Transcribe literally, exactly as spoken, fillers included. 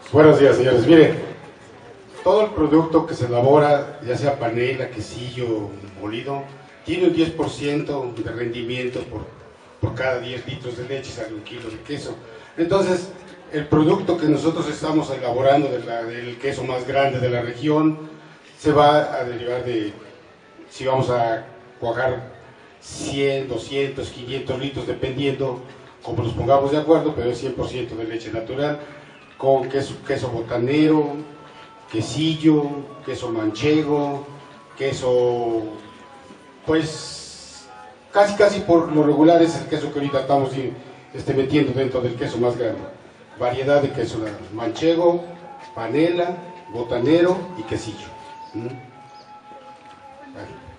Buenos días, señores. Mire, todo el producto que se elabora, ya sea panela, quesillo, molido, tiene un diez por ciento de rendimiento por, por cada diez litros de leche, sale un kilo de queso. Entonces, el producto que nosotros estamos elaborando de la, del queso más grande de la región se va a derivar de, si vamos a cuajar cien, doscientos, quinientos litros, dependiendo como nos pongamos de acuerdo, pero es cien por ciento de leche natural, con queso, queso botanero, quesillo, queso manchego, queso, pues casi casi por lo regular es el queso que ahorita estamos este, metiendo dentro del queso más grande. Variedad de queso, manchego, panela, botanero y quesillo. ¿Mm? Vale.